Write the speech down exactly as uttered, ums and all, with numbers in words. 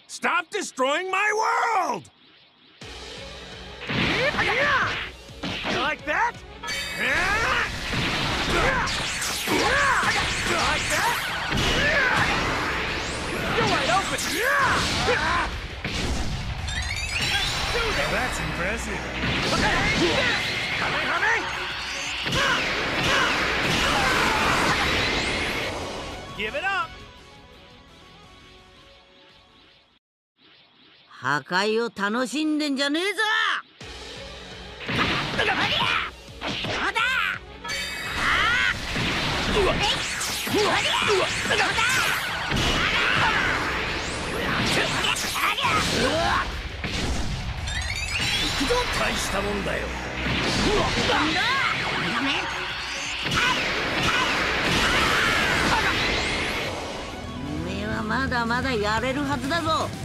Stop destroying my world! You like that? You like that? You're wide open! That's impressive. Give it up! 破壊を楽しんでんじゃねえぞ。そうだ。 大したもんだよ。 おめえはまだまだやれるはずだぞ。